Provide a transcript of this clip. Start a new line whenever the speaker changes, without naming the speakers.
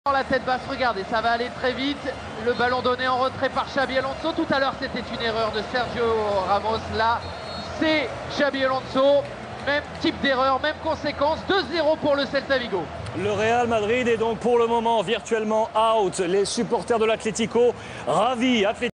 Dans la tête basse, regardez, ça va aller très vite. Le ballon donné en retrait par Xabi Alonso. Tout à l'heure, c'était une erreur de Sergio Ramos. Là, c'est Xabi Alonso. Même type d'erreur, même conséquence. 2-0 pour le Celta Vigo.
Le Real Madrid est donc pour le moment virtuellement out. Les supporters de l'Atlético ravis.